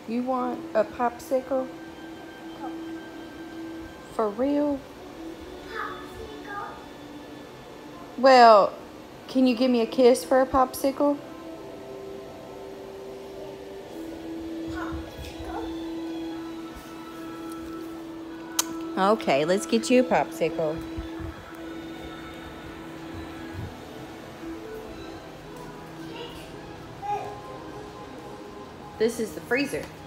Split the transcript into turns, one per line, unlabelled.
You want a popsicle? For real?
Popsicle.
Well, can you give me a kiss for a popsicle?
Popsicle.
Okay, let's get you a popsicle. This is the freezer.